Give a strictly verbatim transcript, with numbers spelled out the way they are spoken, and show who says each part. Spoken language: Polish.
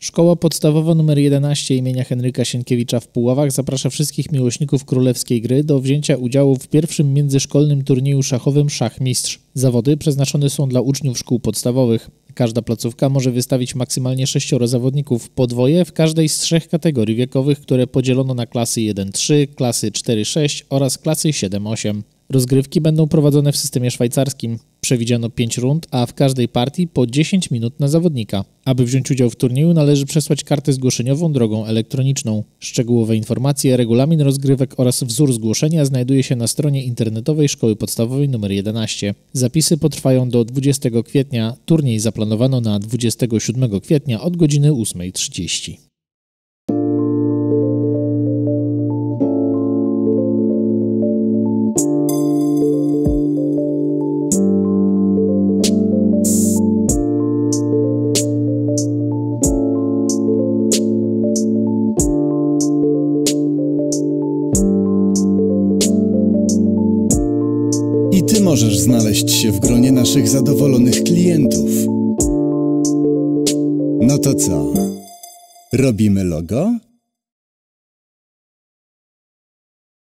Speaker 1: Szkoła Podstawowa nr jedenaście imienia Henryka Sienkiewicza w Puławach zaprasza wszystkich miłośników królewskiej gry do wzięcia udziału w pierwszym międzyszkolnym turnieju szachowym Szachmistrz. Zawody przeznaczone są dla uczniów szkół podstawowych. Każda placówka może wystawić maksymalnie sześcioro zawodników, po dwoje w każdej z trzech kategorii wiekowych, które podzielono na klasy jeden trzy, klasy cztery sześć oraz klasy siedem osiem. Rozgrywki będą prowadzone w systemie szwajcarskim. Przewidziano pięć rund, a w każdej partii po dziesięć minut na zawodnika. Aby wziąć udział w turnieju, należy przesłać kartę zgłoszeniową drogą elektroniczną. Szczegółowe informacje, regulamin rozgrywek oraz wzór zgłoszenia znajduje się na stronie internetowej Szkoły Podstawowej nr jedenaście. Zapisy potrwają do dwudziestego kwietnia. Turniej zaplanowano na dwudziestego siódmego kwietnia od godziny ósmej trzydzieści.
Speaker 2: I Ty możesz znaleźć się w gronie naszych zadowolonych klientów. No to co? Robimy logo?